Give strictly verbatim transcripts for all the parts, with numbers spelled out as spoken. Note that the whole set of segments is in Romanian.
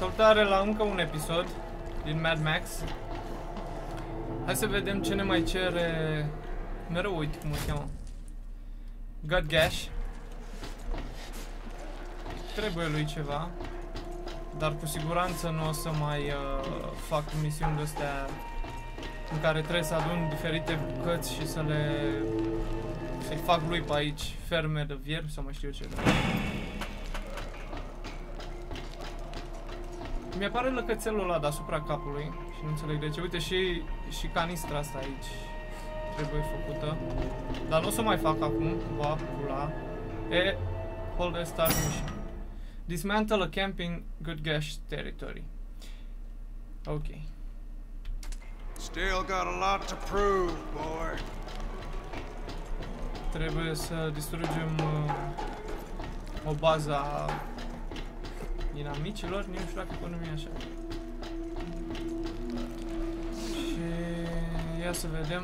Salutare la încă un episod din Mad Max. Hai să vedem ce ne mai cere. Mereu uit cum o cheamă. Godgash. Trebuie lui ceva. Dar cu siguranță nu o să mai uh, fac misiuni de astea în care trebuie să adun diferite bucăți și să le să-i fac lui pe aici ferme de vierbi sau mai știu eu ce. Mi-apare lăcățelul ăla deasupra capului și nu înțeleg de ce. Uite, și, și canistra asta aici trebuie făcută. Dar nu o să mai fac acum. Va pula. E, hold the start mission. Dismantle a camping Godgash territory. Ok. Still got a lot to prove, boy. Trebuie să distrugem uh, o bază a inamicilor, nu știu dacă economia așa. Și ia să vedem.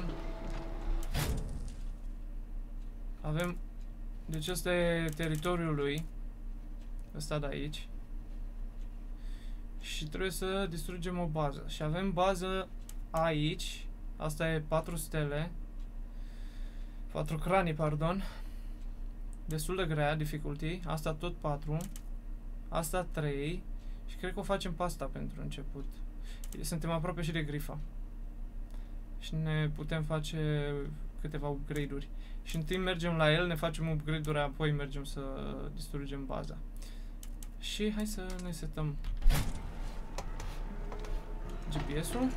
Avem, deci ăsta e teritoriul lui, ăsta de aici. Și trebuie să distrugem o bază. Și avem bază aici, asta e patru stele, patru cranii, pardon. Destul de grea, difficulty, asta tot patru. Asta trei și cred că o facem pe asta pentru început. Suntem aproape și de grifa. Și ne putem face câteva upgrade-uri. Și întâi mergem la el, ne facem upgrade-uri, apoi mergem să distrugem baza. Și hai să ne setăm G P S-ul.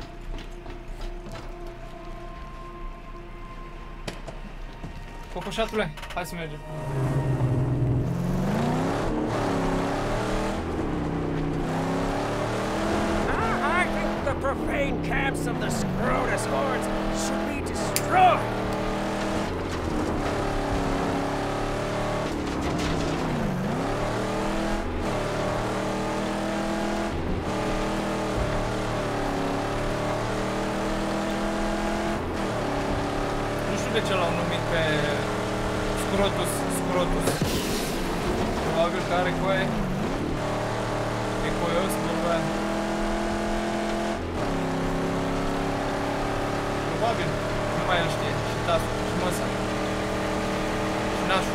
Cocoșatule, hai să mergem. Profane camps of the Scrotus hordes should be destroyed! Nu știu de ce l-au numit pe Scrotus, Scrotus. Probabil că are coaie. E coios, vorba aia. Probabil, nu mai el știe, și tasul, și măsa, și nașul.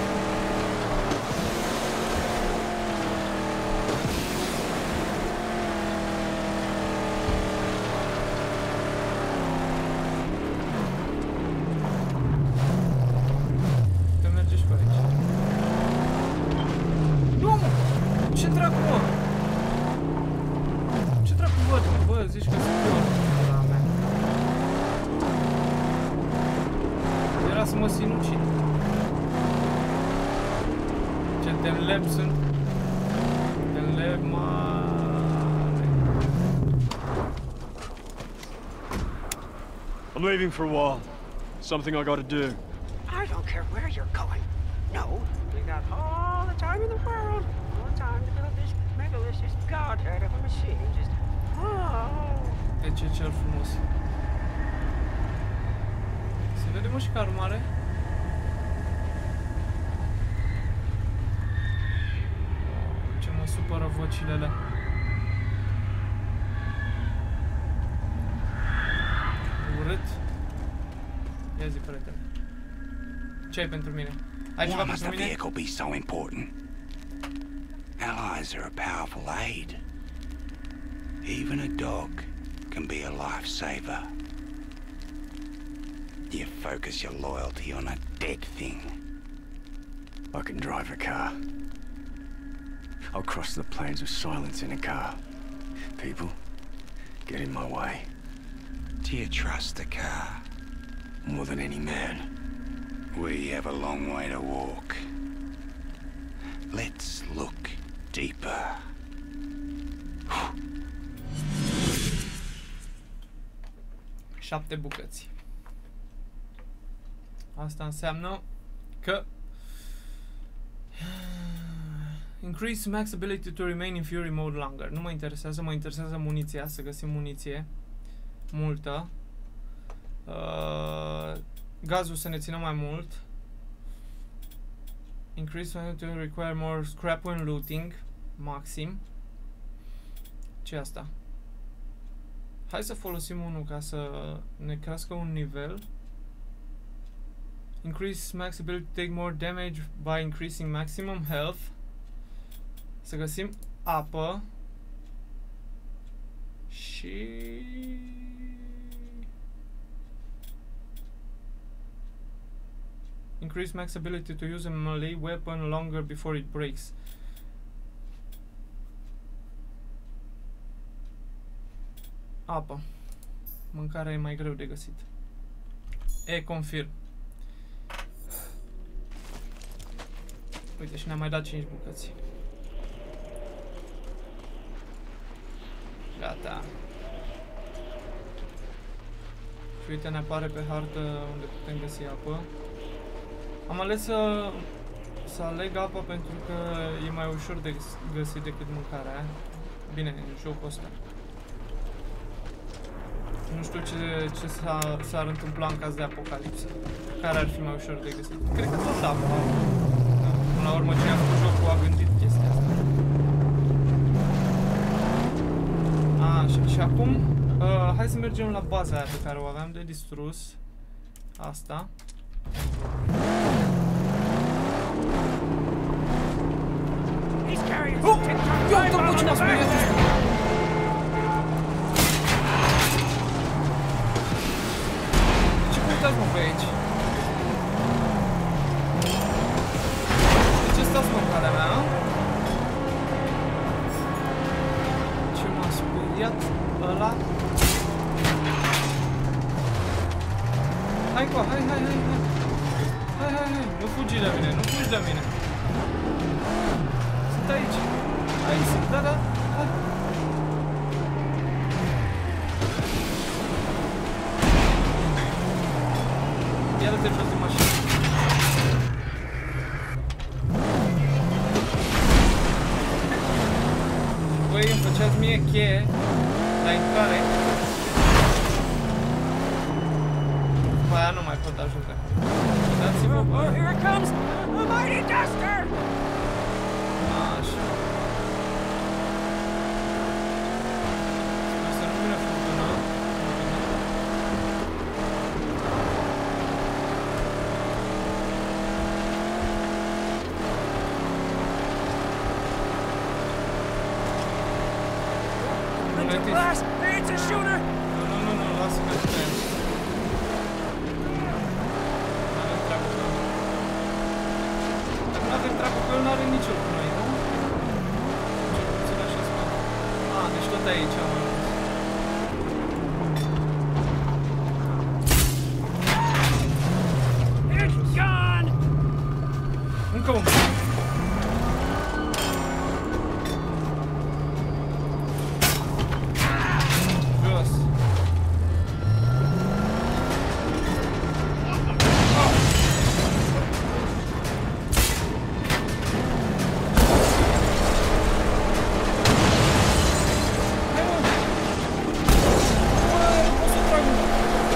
Te merge și pe aici. Nu! Ce dracu, mă? Ce dracu văd? Bă, zici că sunt eu. Să mă sinucid. Ce de lep sunt. De lep mare. I'm leaving for a while. Something I gotta do. I don't care where you're going. No, we got all the time in the world. All the time to build this megalicious godhead of a machine. Just oh. De ce cer frumos. Se vede mă și carul mare. Ce mă supără vocile alea. Urât. Ia zi, prietene. Ce ai pentru mine? Ai ceva pentru mine? Why must a vehicle be so important? Allies are a powerful aid. Even a dog can be a lifesaver. You focus your loyalty on a dead thing. I can drive a car. I'll cross the plains of silence in a car. People, get in my way. Do you trust the car? More than any man. We have a long way to walk. Let's look deeper. Șapte bucăți. Asta înseamnă că increase max ability to remain in fury mode longer. Nu mă interesează, mă interesează muniția, să găsim muniție multă. Uh, gazul să ne țină mai mult. Increase to require more scrap when looting, maxim. Ce-i asta? Hai să folosim unul ca să ne crească un nivel. Increase max ability to take more damage by increasing maximum health. Să găsim apă. Și... Increase max ability to use a melee weapon longer before it breaks. Apă. Mâncarea e mai greu de găsit. E, confirm. Uite, și ne-a mai dat cinci bucăți. Gata. Și uite, ne apare pe hartă unde putem găsi apă. Am ales să, să aleg apa pentru că e mai ușor de găsit decât mâncarea. Bine, în jocul ăsta. Nu știu ce, ce s-ar întâmpla în caz de apocalipsă. Care ar fi mai ușor de găsit? Cred că tot apa. Da. Până la urmă, cine a făcut jocul a gândit chestia asta. Așa, și acum uh, hai să mergem la baza aia pe care o aveam de distrus. Asta. Oh! Eu tot ce m-a speriat ăsta! Ce căutați, mă, pe aici? De ce stați, mă, în calea mea? Ce m-a speriat ăla? Hai, co, hai, hai, hai, hai! Hai, hai, hai! Nu fugi de mine, nu fugi de mine! Sunt aici! Aici sunt, da, da! Hai! Ia dă-te jos de mașină! Voi îmi făceați mie cheie la intrare. După aia nu mai pot ajuta. Dați-vă, bă! Oh, here it comes! A mighty duster! Așa. Sper să nu vină furtuna. It's a blast! It's a shooter! Nu, nu, nu, nu, lasă-mă pe el. N-avem treabă cu el. Dacă n-avem treabă cu el, n-are nicio cu noi, nu? Cel puțin așa spune. A, deci tot aici am ajuns. It's gone! Încă unul. Jos. Hai, mă! Bă, o să trag unul.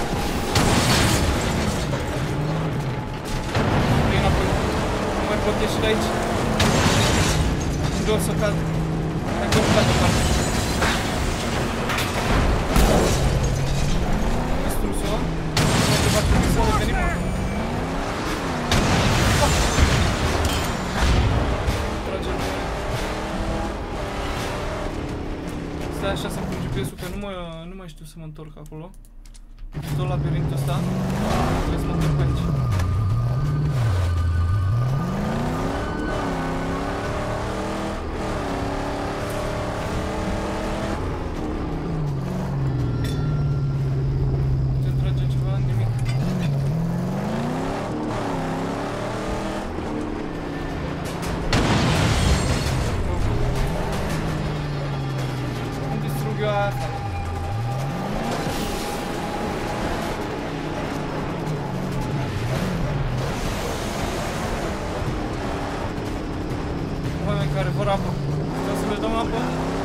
Vei înapoi. Nu mai pot ieși de aici. Unde o să cad? Hai că nu cad deoparte. Distrus-o. Poate va trebui să revenim acum. Tragem. Stai așa să-mi pun G P S-ul, că nu, mă, nu mai știu să mă întorc acolo. Tot labirintul ăsta. Trebuie să mă întorc pe aici. Te trage ceva? Nimic. Cum distrug eu aia asta? Oameni care vor apă. Vreau să le dăm apă?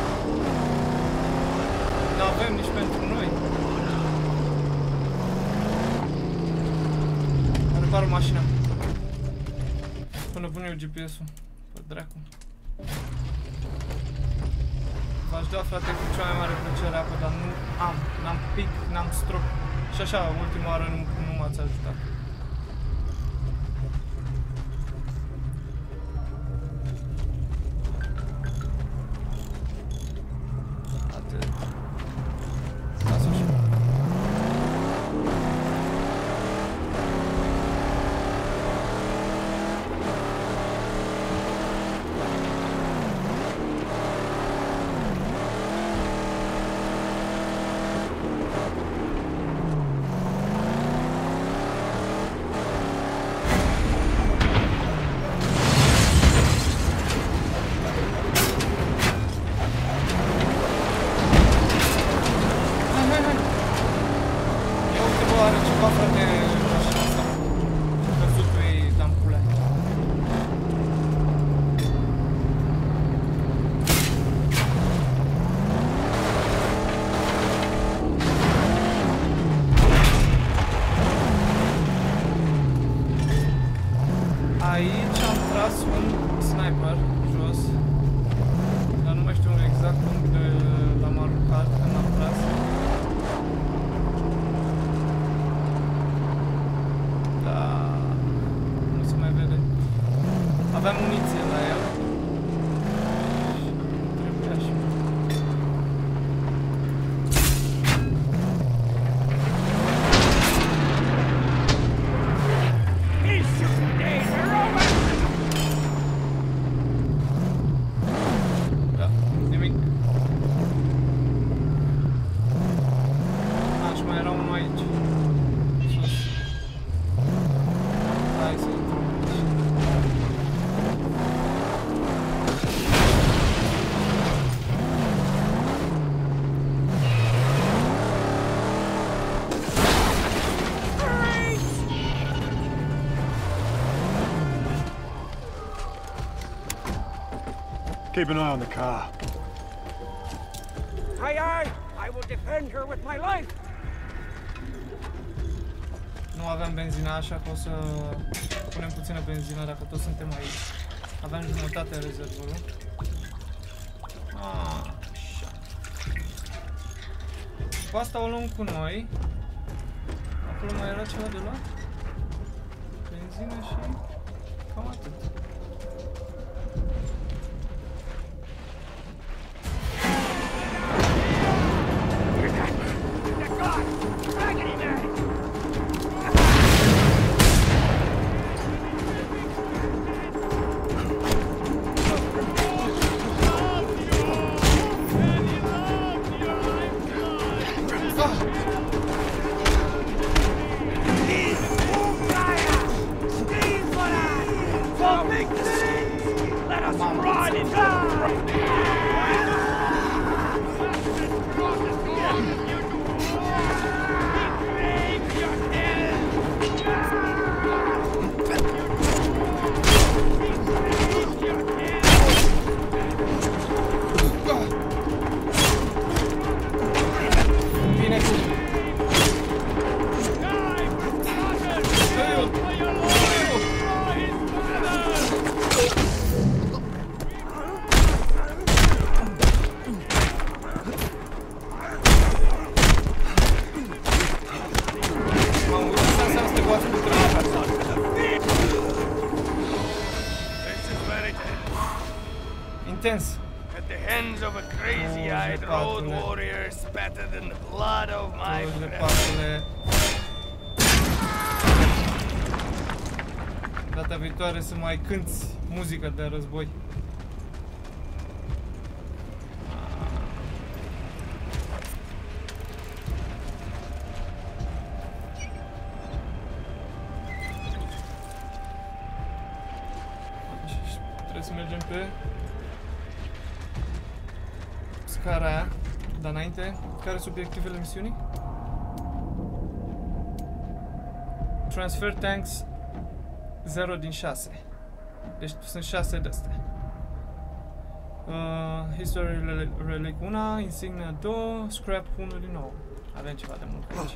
Nu avem nici pentru noi. Repar mașina. Până pun eu G P S-ul. Pe dracu. Va V-aș da, frate, cu cea mai mare plăcere apă, dar nu am. N-am pic, n-am strop. Și așa, ultima oară nu, nu m-ați ajutat. Atât. Lasă așa. Aici am tras un sniper jos, dar nu mai știu exact unde l-am aruncat când am tras. Da, nu se mai vede. Aveam muniție la el. Trebuia și Keep an eye on the car. Aye, aye! I will defend her with my life! nu aveam benzina, așa că o să punem puțină benzină dacă toți suntem aici. Aveam jumătate rezervorul. Așa. Cu asta o luăm cu noi. Acolo mai era ceva de luat? Benzină și cam atât. Intense. At the hands of a crazy-eyed road warrior spattered in the blood of my friend. Data viitoare să mai cânti muzică de război. Trebuie să mergem pe scara aia, dar înainte, care sunt obiectivele misiunii? Transfer tanks zero din șase. Deci sunt șase de astea. Uh, History Relic unu, Insignia doi, Scrap unu din nou. Avem ceva de mult aici.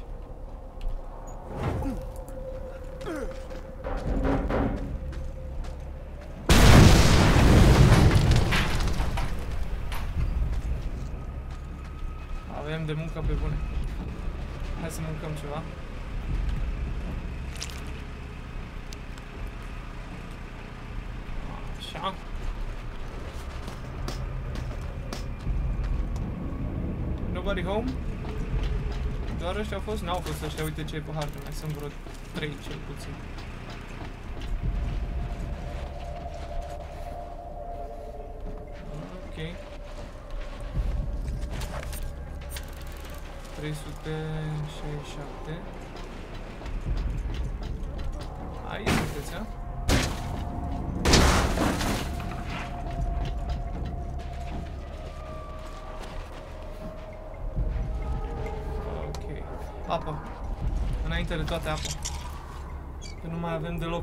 Avem de muncă pe bune. Hai să mâncăm ceva. Așa. Nobody home? Doar ăștia au fost? N-au fost ăștia, uite ce e pe hartă, mai sunt vreo trei cel puțin. Ok. trei sute șaizeci și șapte. Aici sunteți, a? Ok. Apă. Înainte de toate apă. Că nu mai avem deloc.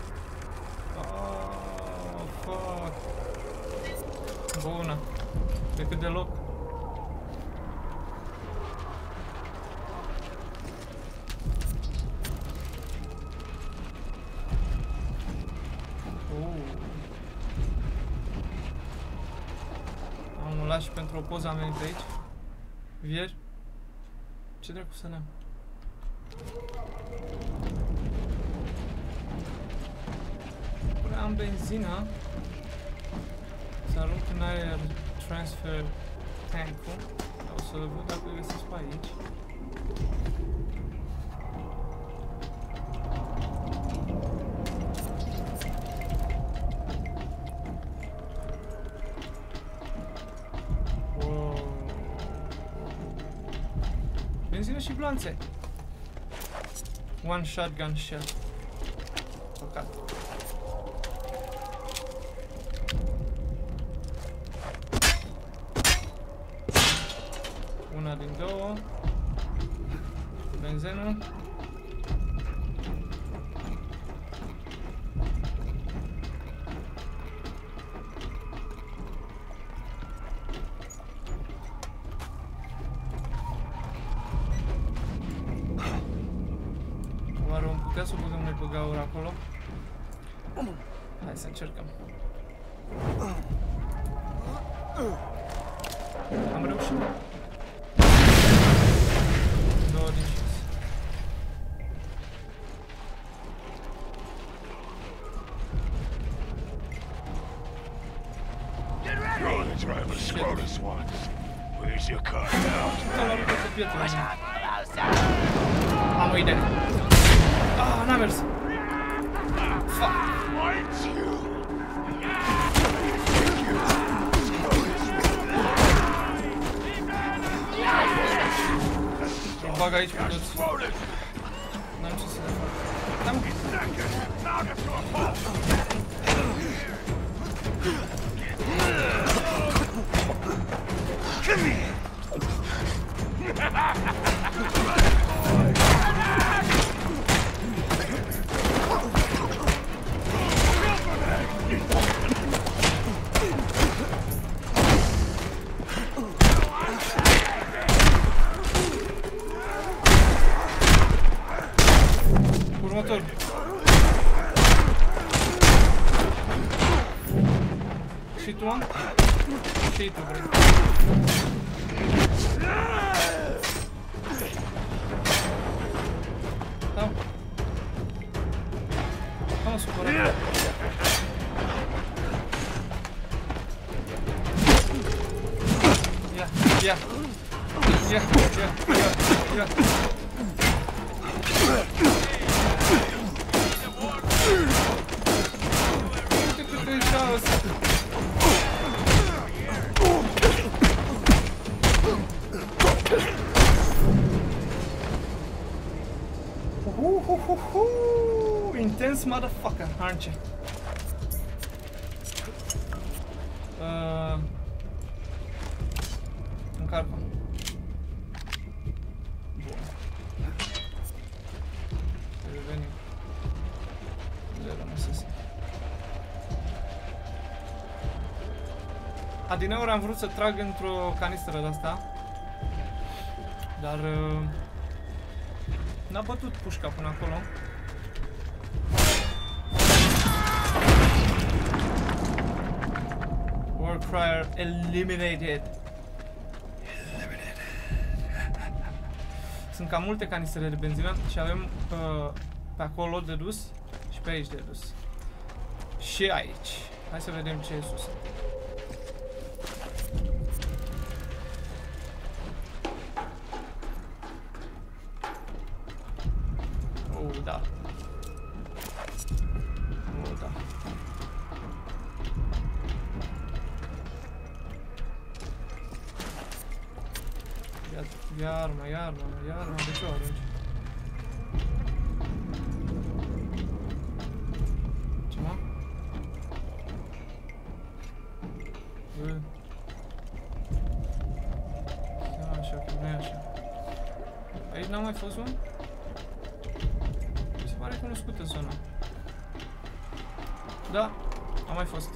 Oh, fuck. Bună. Decât deloc. Am luat și pentru o poză am venit aici. Vieri? Ce dracu să ne-am? Până am benzina. Să arunc în aer transfer tank-ul. O să văd dacă îl găsesc pe aici. Benzină și blanțe. One shotgun shell. Păcat. Una din două. Benzină. Oare vom putea să băgăm noi pe gaură acolo? Hai să încercăm. Am reușit. Două din șase. You're the driver, Scrotus wants. Where's your car now? Am o idee. Ah, n-a mers. Fuck. Îl bag aici pe toți. N-am ce să le fac. N-am... Următor. Și tu, am? Și tu, vrei. Da. Am supărat. Ia, ia. Ia, ia, ia, ia. Uite cât e șansă. Uhuhuhu. Intense motherfucker, aren't you? Uh, încarcă. Bun. Revenim. Le rămăsese. Adineori am vrut să trag într-o canistră de-asta, dar uh, n-a bătut pușca până acolo. War crier eliminated. Eliminated. sunt cam multe canistre de benzină și avem uh, pe acolo de dus și pe aici de dus. Și aici. Hai să vedem ce e sus. Oh, da. Oh, da. Iarma, iarma, iarma, de ce o arunci? Ce mă? Bă. Da, așa, că nu e așa. Aici n-a mai fost un? Mi se pare cunoscută zona. Da, a mai fost.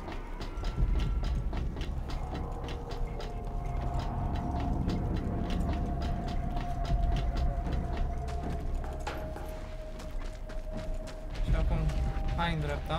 Hai în dreapta.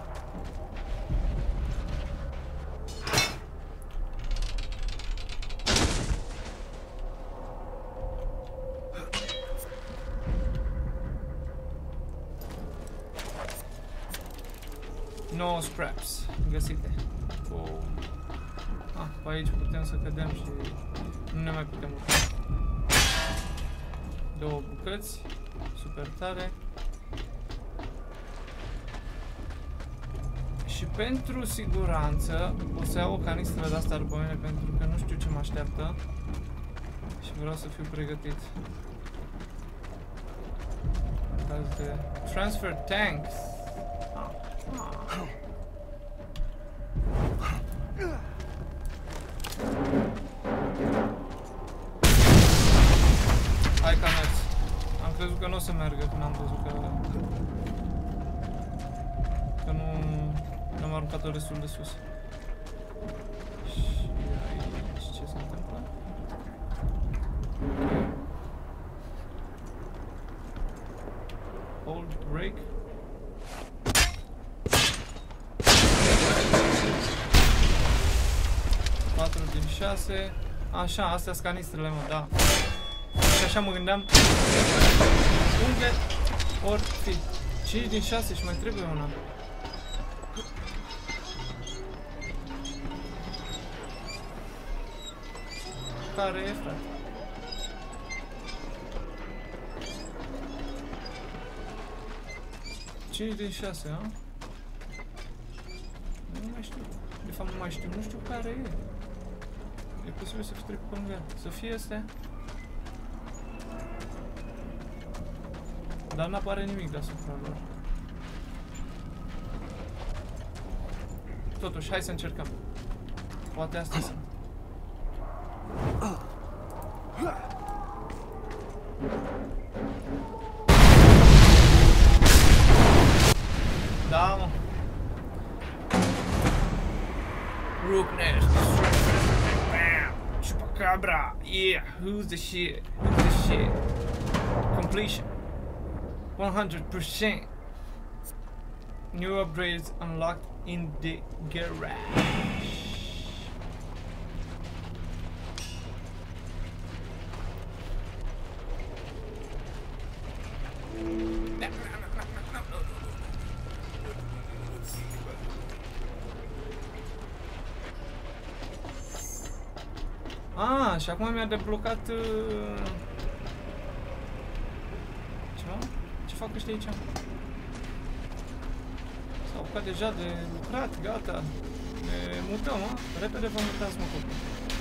No scraps găsite. Oh. Ah, pe aici putem să cădem și nu ne mai putem urca. Două bucăți, super tare. Și pentru siguranță o să iau o canistră de asta după mine pentru că nu știu ce mă așteaptă și vreau să fiu pregătit. De transfer tanks. Ah. Ah. Hai că a mers. Am crezut că nu o să meargă când am văzut că că nu am aruncat-o destul de sus. Și aici ce se întâmplă? Hold break. patru din șase. Așa, astea sunt canistrele, mă, da. Și așa mă gândeam unde ori fi cinci din șase și mai trebuie una. Care e, frate? cinci din șase, a? Nu mai știu. De fapt nu mai știu, nu știu care e. E posibil să fi trecut pe lângă. Să fie astea. Dar n-apare nimic deasupra lor. Totuși, hai să încercăm. Poate astea sunt. Da, mă. Rooknest. Bam. Chupacabra. Yeah. Who's the shit? Who's the shit? Completion. one hundred percent. New upgrades unlocked in the garage. Ah, și acum mi-a deblocat uh... ceva? Ce fac ăștia aici? S-au apucat deja de lucrat, gata. Ne mutăm, a? Repede vă mutați, mă, copii.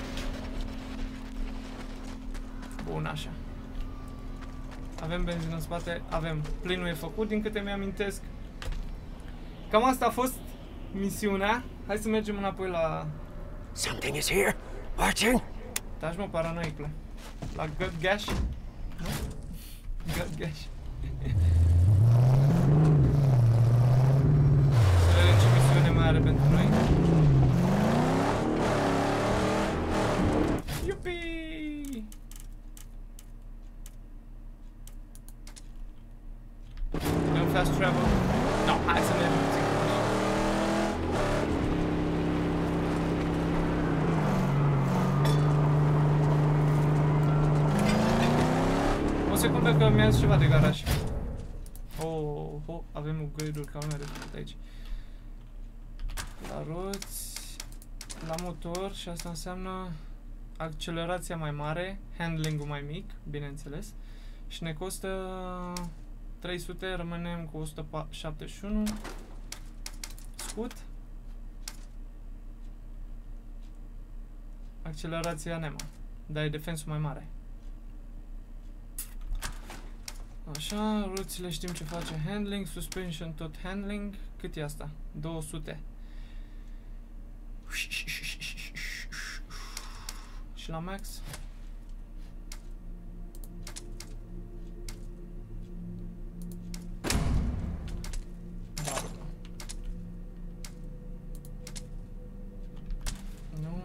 Bun, așa. Avem benzină în spate, avem. Plinul e făcut, din câte mi-amintesc. Cam asta a fost misiunea. Hai să mergem înapoi la... Something is here. Watching. Taci, mă, paranoicule. La Gut Gash? Nu? Gut Gash. Să vedem ce misiune mai are pentru noi. Iupi! Dăm fast travel. No, hai să mergem puțin. secundă că mi-a zis ceva de garaj. Oh, oh, avem upgrade-uri ca lumea de făcut aici. La roți, la motor și asta înseamnă accelerația mai mare, handling-ul mai mic, bineînțeles. Și ne costă trei sute, rămânem cu o sută șaptezeci și unu. Scut. Accelerația Nema, dar e defensul mai mare. Așa, roțile știm ce face handling, suspension tot handling. Cât e asta? două sute. Și la max? Da. Nu.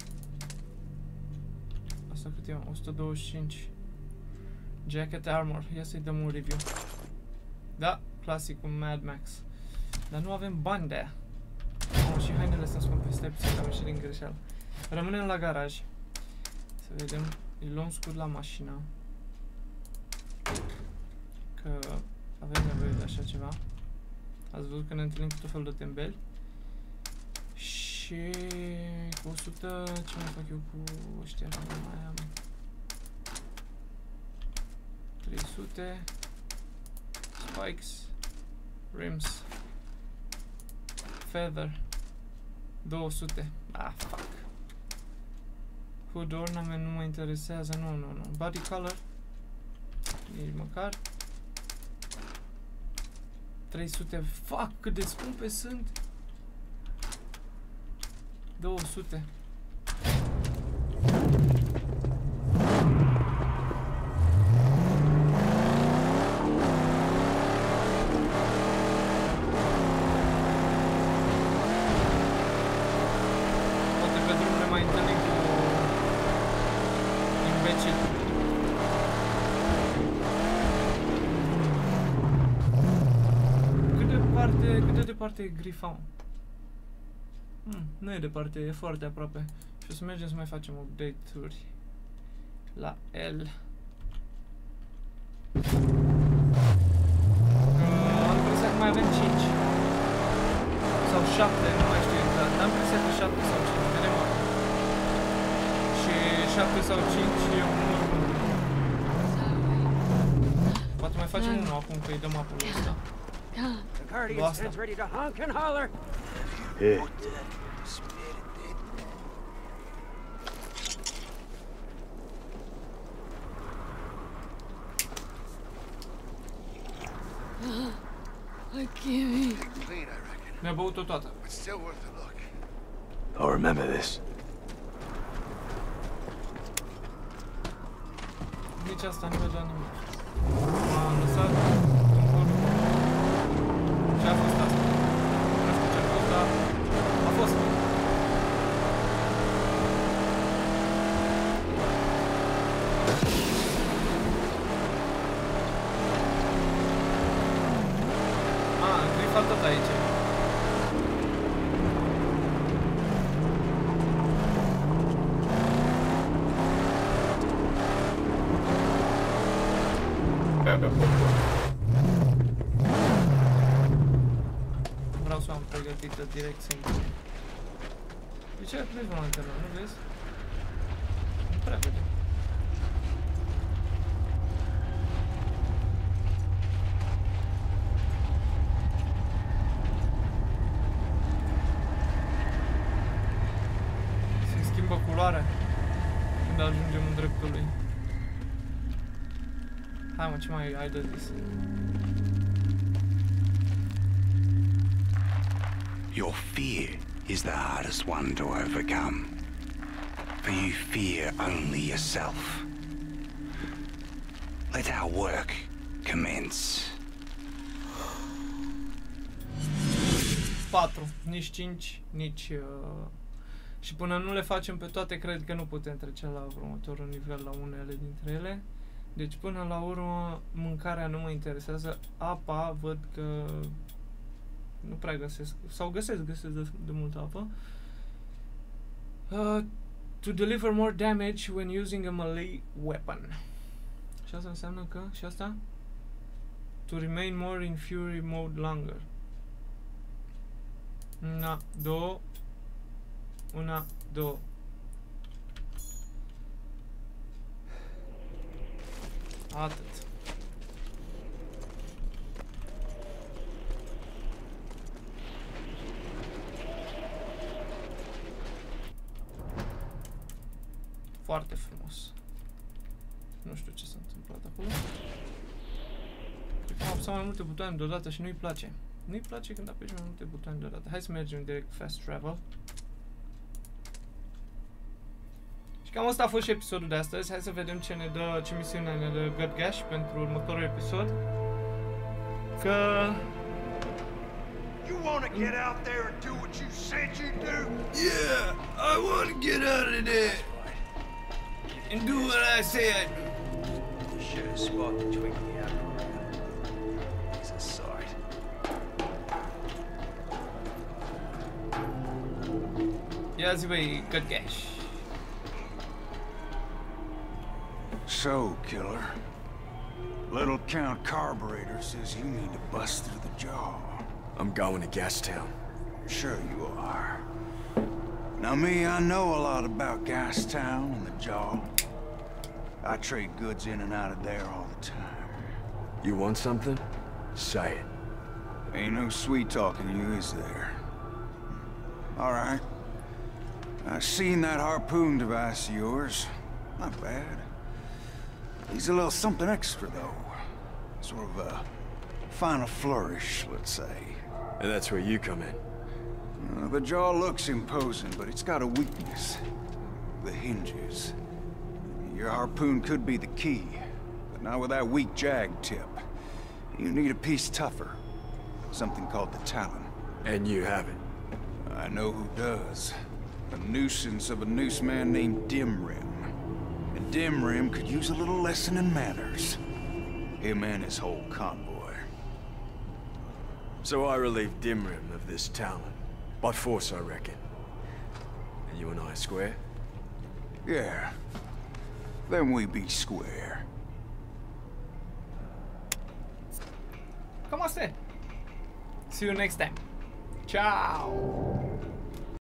Asta cât e? o sută douăzeci și cinci. Jacket Armor. Ia să-i dăm un review. Da, clasicul Mad Max. Dar nu avem bani de aia. Oh, și hainele sunt scumpe. Stai puțin că am ieșit din greșeală. Rămânem la garaj. Să vedem. Îi luăm scut la mașină. Că avem nevoie de așa ceva. Ați văzut că ne întâlnim cu tot felul de tembeli. Și cu o sută, ce mai fac eu cu ăștia? Mai am trei sute. Spikes. Rims. Feather. două sute. Ah, fuck. Hood ornament nu mă interesează. Nu, nu, nu. Body color. Nici măcar. trei sute. Fuck, cât de scumpe sunt. două sute. Departe e Griffon. Hmm, nu e departe, e foarte aproape. Și o să mergem să mai facem update-uri la L. Uh, am impresia că mai avem cinci sau șapte, nu mai știu exact. Am impresia că șapte sau cinci, vedem acum. Și șapte sau cinci e un număr bun. Poate mai facem unul acum că îi dăm apul ăsta. The Guardian stands ready to honk and holler. Here. Mi-a băut-o toată. I'll remember this. Nici asta nu vedea nimic. M-am lăsat. Ce a fost asta? Nu știu ce a fost, dar a fost. A, am grifat tot aici. Vreau să am pregătită direct singur. De ce vezi o lanternă, nu vezi? Nu prea vedem. Se schimbă culoarea când ajungem în dreptul lui. Hai mă, ce mai ai de zis? Your fear is the hardest one to overcome. For you fear only yourself. Let our work commence. patru, nici cinci, nici... Uh... Și până nu le facem pe toate, cred că nu putem trece la următorul nivel, la unele dintre ele. Deci până la urmă, mâncarea nu mă interesează. Apa, văd că nu prea găsesc, sau găsesc, găsesc de, de multă apă. Uh, to deliver more damage when using a melee weapon. Și asta înseamnă că... Și asta? To remain more in fury mode longer. Una, două. Una, două. Atât. Foarte frumos. Nu știu ce s-a întâmplat acolo. Cred că am apăsat mai multe butoane deodată și nu-i place. Nu-i place când apeși mai multe butoane deodată. Hai să mergem direct fast travel. Și cam asta a fost și episodul de astăzi. Hai să vedem ce ne dă, ce misiune ne dă Gutgash pentru următorul episod. Că... You want to get out there and do what you said you'd do? Yeah, I want to get out of there and do what I say I do. You should have spotted the twink in the apparatus. He's a sight. Ia zi băi, Gutgash. So, killer, Little Count Carburetor says you need to bust through the jaw. I'm going to Gastown. Sure you are. Now me, I know a lot about Gastown and the jaw. I trade goods in and out of there all the time. You want something? Say it. Ain't no sweet talking to you, is there? All right. I've seen that harpoon device of yours. Not bad. Needs a little something extra, though. Sort of a final flourish, let's say. And that's where you come in. Uh, the jaw looks imposing, but it's got a weakness. The hinges. Your harpoon could be the key, but not with that weak jag tip. You need a piece tougher. Something called the Talon. And you have it. I know who does. A nuisance of a noose man named Dimrim. And Dimrim could use a little lesson in manners. Him and his whole convoy. So I relieve Dimrim of this Talon. By force, I reckon. And you and I are square? Yeah. Then we be square. Cam asta e. See you next time. Ciao!